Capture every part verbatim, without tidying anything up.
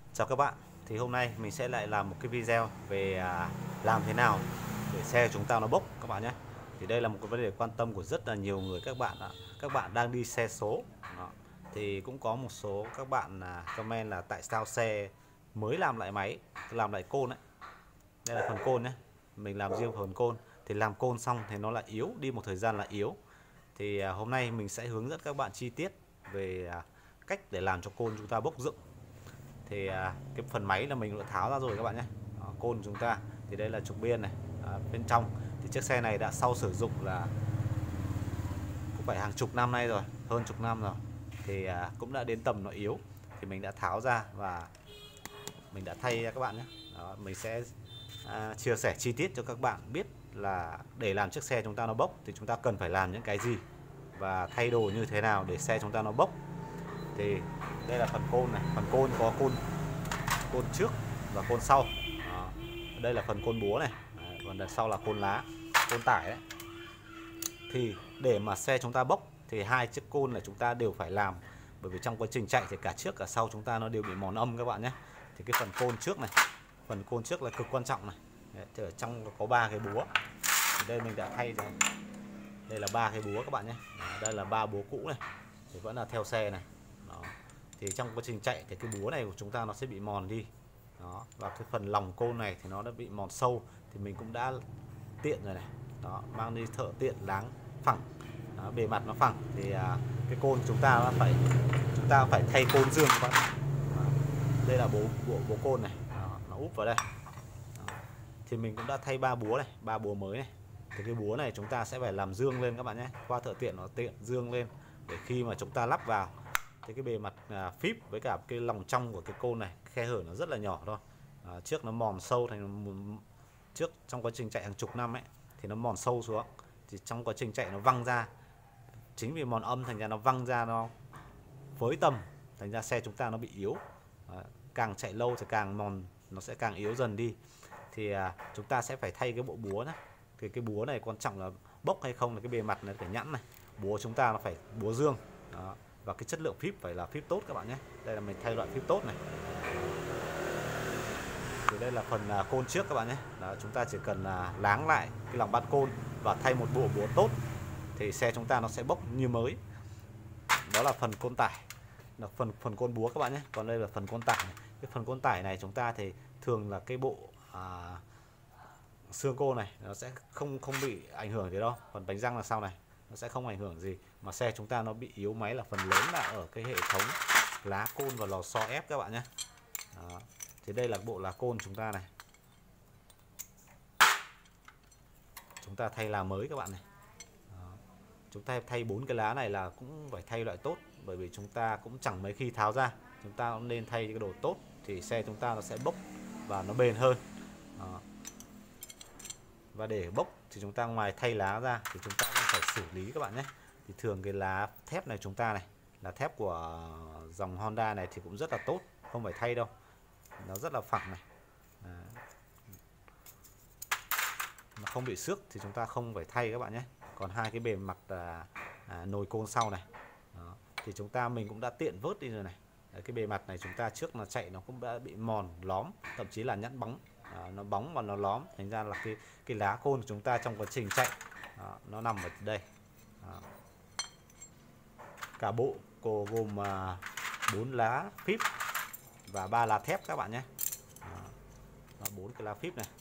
Chào các bạn, thì hôm nay mình sẽ lại làm một cái video về à, làm thế nào để xe chúng ta nó bốc các bạn nhé. Thì đây là một cái vấn đề quan tâm của rất là nhiều người các bạn ạ. Các bạn đang đi xe số. Đó. Thì cũng có một số các bạn à, comment là tại sao xe mới làm lại máy, làm lại côn ấy. Đây là phần côn nhé. Mình làm riêng phần côn. Thì làm côn xong thì nó lại yếu, đi một thời gian là yếu. Thì à, hôm nay mình sẽ hướng dẫn các bạn chi tiết về à, cách để làm cho côn chúng ta bốc rựng. Thì à, cái phần máy là mình đã tháo ra rồi các bạn nhé. Đó, côn chúng ta thì đây là trục biên này, à, bên trong thì chiếc xe này đã sau sử dụng là cũng phải hàng chục năm nay rồi, hơn chục năm rồi, thì à, cũng đã đến tầm nó yếu, thì mình đã tháo ra và mình đã thay ra các bạn nhé. Đó, mình sẽ à, chia sẻ chi tiết cho các bạn biết là để làm chiếc xe chúng ta nó bốc thì chúng ta cần phải làm những cái gì và thay đồ như thế nào để xe chúng ta nó bốc. Thì đây là phần côn này, phần côn có côn côn trước và côn sau. Đó. Đây là phần côn búa này. Đấy, còn đằng sau là côn lá, côn tải đấy. Thì để mà xe chúng ta bốc thì hai chiếc côn là chúng ta đều phải làm, bởi vì trong quá trình chạy thì cả trước cả sau chúng ta nó đều bị mòn âm các bạn nhé. Thì cái phần côn trước này, phần côn trước là cực quan trọng này. Đấy, thì ở trong có ba cái búa. Thì đây mình đã thay rồi. Đây là ba cái búa các bạn nhé. Đó, đây là ba búa cũ này, thì vẫn là theo xe này. Đó. Thì trong quá trình chạy thì cái búa này của chúng ta nó sẽ bị mòn đi. Đó. Và cái phần lòng côn này thì nó đã bị mòn sâu, thì mình cũng đã tiện rồi này. Đó, mang đi thợ tiện láng phẳng. Đó, bề mặt nó phẳng thì à, cái côn chúng ta nó phải chúng ta phải thay côn dương các bạn. Đó. Đây là bố bộ bố côn này. Đó, nó úp vào đây. Đó. Thì mình cũng đã thay ba búa này, ba búa mới này. Thì cái búa này chúng ta sẽ phải làm dương lên các bạn nhé. Qua thợ tiện nó tiện dương lên để khi mà chúng ta lắp vào thì cái bề mặt à, phíp với cả cái lòng trong của cái côn này, khe hở nó rất là nhỏ thôi. À, trước nó mòn sâu thành trước trong quá trình chạy hàng chục năm ấy thì nó mòn sâu xuống, thì trong quá trình chạy nó văng ra, chính vì mòn âm thành ra nó văng ra, nó với tầm, thành ra xe chúng ta nó bị yếu. À, càng chạy lâu thì càng mòn, nó sẽ càng yếu dần đi. Thì à, chúng ta sẽ phải thay cái bộ búa này. Thì cái búa này quan trọng là bốc hay không là cái bề mặt nó phải nhẵn này. Búa chúng ta nó phải búa dương. Đó. Và cái chất lượng phíp phải là phíp tốt các bạn nhé. Đây là mình thay loại phíp tốt này. Thì đây là phần à, côn trước các bạn nhé. Đó, chúng ta chỉ cần là láng lại cái lòng bát côn và thay một bộ búa tốt thì xe chúng ta nó sẽ bốc như mới. Đó là phần côn tải, là phần phần côn búa các bạn nhé. Còn đây là phần côn tải này. Cái phần côn tải này chúng ta thì thường là cái bộ à, xương côn này nó sẽ không không bị ảnh hưởng gì đâu. Phần bánh răng là sau này nó sẽ không ảnh hưởng gì, mà xe chúng ta nó bị yếu máy là phần lớn là ở cái hệ thống lá côn và lò xo ép các bạn nhé. Đó. Thì đây là bộ lá côn chúng ta này, chúng ta thay lá mới các bạn này. Đó. Chúng ta thay bốn cái lá này là cũng phải thay loại tốt, bởi vì chúng ta cũng chẳng mấy khi tháo ra, chúng ta cũng nên thay cái đồ tốt thì xe chúng ta nó sẽ bốc và nó bền hơn. Đó. Và để bốc thì chúng ta ngoài thay lá ra thì chúng ta cũng phải xử lý các bạn nhé. Thì thường cái lá thép này chúng ta này là thép của dòng Honda này thì cũng rất là tốt, không phải thay đâu, nó rất là phẳng này. Đấy. Nó không bị xước thì chúng ta không phải thay các bạn nhé. Còn hai cái bề mặt à, à, nồi côn sau này. Đó. Thì chúng ta mình cũng đã tiện vớt đi rồi này. Đấy, cái bề mặt này chúng ta trước mà chạy nó cũng đã bị mòn lóm, thậm chí là nhẵn bóng. À, nó bóng và nó lóm, thành ra là cái cái lá côn của chúng ta trong quá trình chạy đó, nó nằm ở đây. Đó. Cả bộ cô gồm à, bốn lá phíp và ba lá thép các bạn nhé. Bốn cái lá phíp này,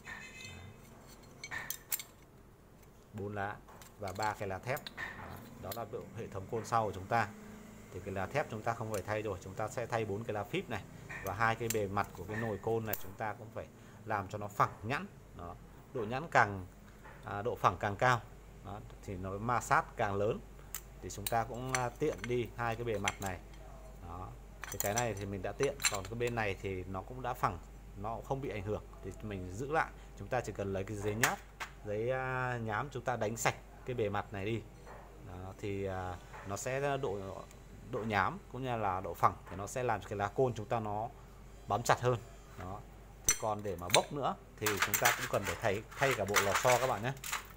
bốn lá và ba cái lá thép. Đó là bộ hệ thống côn sau của chúng ta. Thì cái lá thép chúng ta không phải thay rồi, chúng ta sẽ thay bốn cái lá phíp này, và hai cái bề mặt của cái nồi côn này chúng ta cũng phải làm cho nó phẳng nhẵn. Đó. Độ nhẵn càng à, độ phẳng càng cao. Đó. Thì nó ma sát càng lớn, thì chúng ta cũng à, tiện đi hai cái bề mặt này. Đó. Thì cái này thì mình đã tiện, còn cái bên này thì nó cũng đã phẳng, nó cũng không bị ảnh hưởng, thì mình giữ lại. Chúng ta chỉ cần lấy cái giấy nháp, giấy à, nhám, chúng ta đánh sạch cái bề mặt này đi. Đó. Thì à, nó sẽ độ độ nhám cũng như là độ phẳng, thì nó sẽ làm cho cái lá côn chúng ta nó bám chặt hơn. Đó. Thì còn để mà bốc nữa thì chúng ta cũng cần phải thay thay cả bộ lò xo các bạn nhé.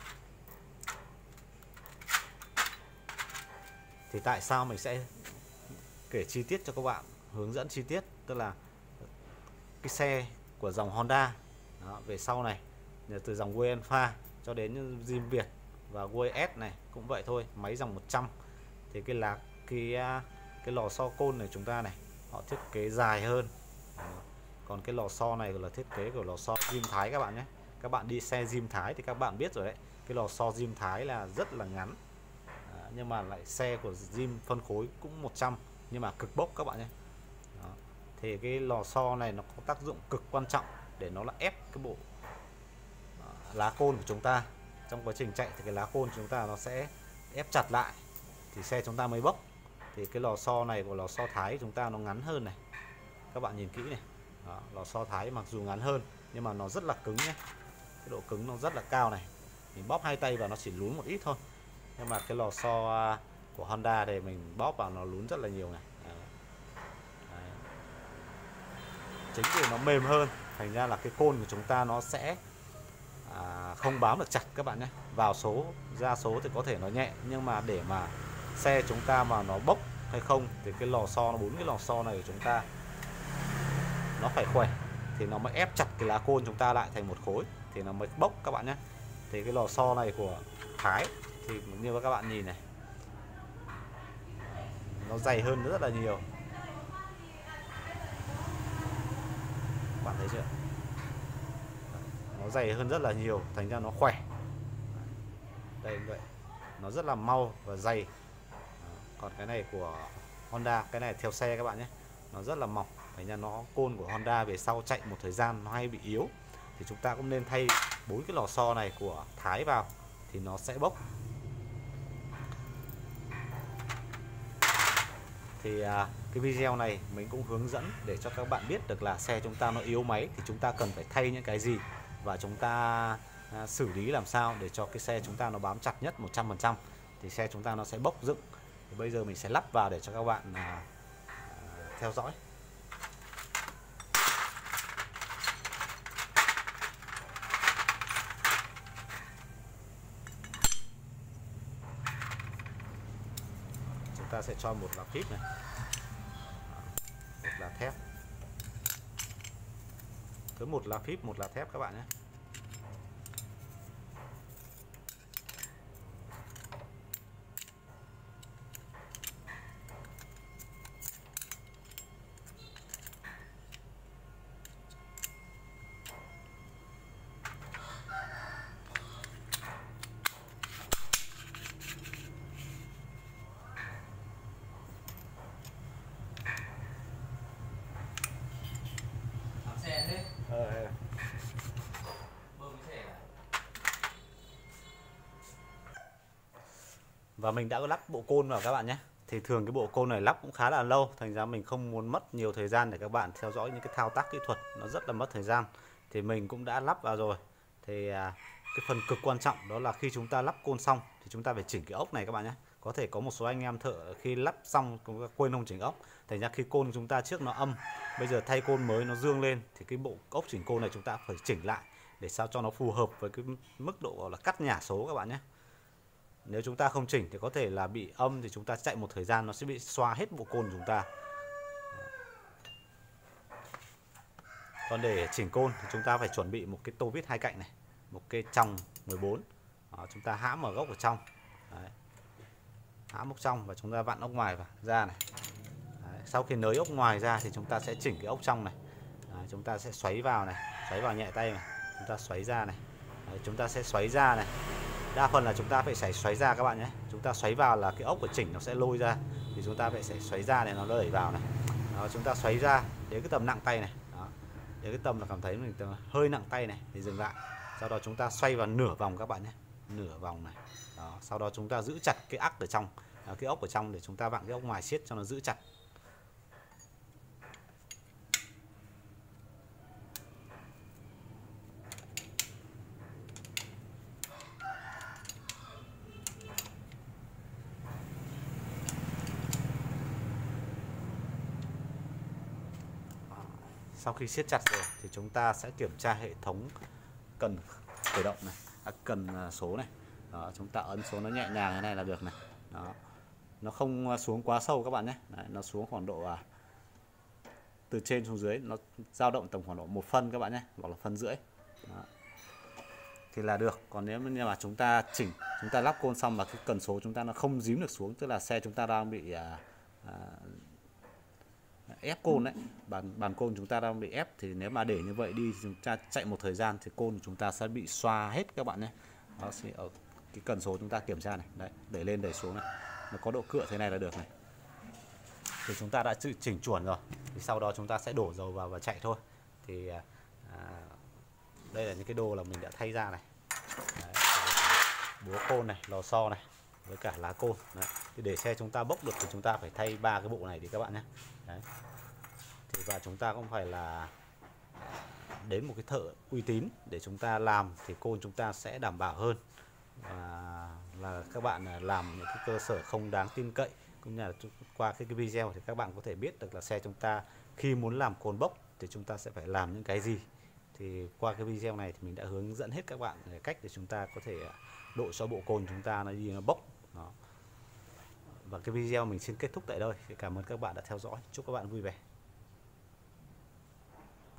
Thì tại sao mình sẽ kể chi tiết cho các bạn, hướng dẫn chi tiết, tức là cái xe của dòng Honda. Đó, về sau này từ dòng Way Alpha cho đến Jim Việt và Way S này cũng vậy thôi, máy dòng một trăm. Thì cái là cái cái lò xo côn này chúng ta này họ thiết kế dài hơn. Đó. Còn cái lò xo này là thiết kế của lò xo Jim Thái các bạn nhé. Các bạn đi xe Jim Thái thì các bạn biết rồi đấy, cái lò xo Jim Thái là rất là ngắn. Đó, nhưng mà lại xe của Jim phân khối cũng một trăm nhưng mà cực bốc các bạn nhé. Đó. Thì cái lò xo này nó có tác dụng cực quan trọng để nó là ép cái bộ lá côn của chúng ta. Trong quá trình chạy thì cái lá côn của chúng ta nó sẽ ép chặt lại thì xe chúng ta mới bốc. Thì cái lò xo này của lò xo Thái chúng ta nó ngắn hơn này, các bạn nhìn kỹ này. Đó, lò xo Thái mặc dù ngắn hơn nhưng mà nó rất là cứng nhé, cái độ cứng nó rất là cao này, mình bóp hai tay vào nó chỉ lún một ít thôi. Nhưng mà cái lò xo của Honda thì mình bóp vào nó lún rất là nhiều này. Đấy. Đấy. Chính vì nó mềm hơn thành ra là cái côn của chúng ta nó sẽ à, không bám được chặt các bạn nhé. Vào số ra số thì có thể nó nhẹ, nhưng mà để mà xe chúng ta mà nó bốc hay không thì cái lò xo, nó bốn cái lò xo này của chúng ta nó phải khỏe thì nó mới ép chặt cái lá côn chúng ta lại thành một khối thì nó mới bốc các bạn nhé. Thì cái lò xo này của Thái thì như các bạn nhìn này, nó dày hơn rất là nhiều, bạn thấy chưa, nó dày hơn rất là nhiều thành ra nó khỏe. Đây vậy, nó rất là mau và dày. Còn cái này của Honda, cái này theo xe các bạn nhé, nó rất là mỏng thành ra nó côn của Honda về sau chạy một thời gian nó hay bị yếu. Thì chúng ta cũng nên thay bốn cái lò xo này của Thái vào thì nó sẽ bốc. Thì à, cái video này mình cũng hướng dẫn để cho các bạn biết được là xe chúng ta nó yếu máy thì chúng ta cần phải thay những cái gì, và chúng ta à, xử lý làm sao để cho cái xe chúng ta nó bám chặt nhất một trăm phần trăm thì xe chúng ta nó sẽ bốc dựng. Thì bây giờ mình sẽ lắp vào để cho các bạn à, à, theo dõi. Chúng ta sẽ cho một lá phíp này, một lá thép, cứ một lá phíp một lá thép các bạn nhé. Ờ, và mình đã lắp bộ côn vào các bạn nhé. Thì thường cái bộ côn này lắp cũng khá là lâu, thành ra mình không muốn mất nhiều thời gian để các bạn theo dõi những cái thao tác kỹ thuật, nó rất là mất thời gian. Thì mình cũng đã lắp vào rồi. Thì à, cái phần cực quan trọng đó là khi chúng ta lắp côn xong thì chúng ta phải chỉnh cái ốc này các bạn nhé. Có thể có một số anh em thợ khi lắp xong cũng quên không chỉnh ốc, thành ra khi côn chúng ta trước nó âm, bây giờ thay côn mới nó dương lên thì cái bộ ốc chỉnh côn này chúng ta phải chỉnh lại để sao cho nó phù hợp với cái mức độ là cắt nhả số các bạn nhé. Nếu chúng ta không chỉnh thì có thể là bị âm, thì chúng ta chạy một thời gian nó sẽ bị xoa hết bộ côn của chúng ta. Còn để chỉnh côn thì chúng ta phải chuẩn bị một cái tô vít hai cạnh này, một cây trong mười bốn. Đó, chúng ta hãm ở gốc ở trong. Đấy. Hãm ốc trong và chúng ta vặn ốc ngoài vào ra này. Đấy. Sau khi nới ốc ngoài ra thì chúng ta sẽ chỉnh cái ốc trong này. Đấy. Chúng ta sẽ xoáy vào này, xoáy vào nhẹ tay này, chúng ta xoáy ra này. Đấy. Chúng ta sẽ xoáy ra này. Đa phần là chúng ta phải xoáy xoáy ra các bạn nhé. Chúng ta xoáy vào là cái ốc của chỉnh nó sẽ lôi ra, thì chúng ta phải xoáy ra để nó đẩy vào này. Đó, chúng ta xoáy ra đến cái tầm nặng tay này. Đó. Đến cái tầm là cảm thấy mình hơi nặng tay này thì dừng lại. Sau đó chúng ta xoay vào nửa vòng các bạn nhé, nửa vòng này. Đó. Sau đó chúng ta giữ chặt cái ắc ở trong, cái ốc ở trong để chúng ta vặn cái ốc ngoài siết cho nó giữ chặt. Sau khi siết chặt rồi thì chúng ta sẽ kiểm tra hệ thống cần khởi động này, à, cần số này. Đó, chúng ta ấn số nó nhẹ nhàng thế này là được này. Đó. Nó không xuống quá sâu các bạn nhé. Đấy, nó xuống khoảng độ à, từ trên xuống dưới nó dao động tầm khoảng độ một phân các bạn nhé, hoặc là phân rưỡi. Đó. Thì là được. Còn nếu như mà chúng ta chỉnh, chúng ta lắp côn xong mà cái cần số chúng ta nó không dím được xuống, tức là xe chúng ta đang bị à, à, ép côn đấy, bàn bàn côn chúng ta đang bị ép, thì nếu mà để như vậy đi chúng ta chạy một thời gian thì côn của chúng ta sẽ bị xoa hết các bạn nhé. Đó sẽ ở cái cần số chúng ta kiểm tra này, đấy, đẩy lên đẩy xuống này, nó có độ cựa thế này là được này. Thì chúng ta đã chỉnh chuẩn rồi, thì sau đó chúng ta sẽ đổ dầu vào và chạy thôi. Thì à, đây là những cái đồ là mình đã thay ra này. Đấy, búa côn này, lò xo này, với cả lá côn. Đấy. Thì để xe chúng ta bốc được thì chúng ta phải thay ba cái bộ này đi các bạn nhé. Đấy. Thì và chúng ta cũng phải là đến một cái thợ uy tín để chúng ta làm thì côn chúng ta sẽ đảm bảo hơn. Và là các bạn làm những cái cơ sở không đáng tin cậy, cũng như là qua cái, cái video thì các bạn có thể biết được là xe chúng ta khi muốn làm côn bốc thì chúng ta sẽ phải làm những cái gì. Thì qua cái video này thì mình đã hướng dẫn hết các bạn cách để chúng ta có thể độ cho bộ côn chúng ta nó đi nó bốc. Đó. Và cái video mình xin kết thúc tại đây. Cảm ơn các bạn đã theo dõi. Chúc các bạn vui vẻ.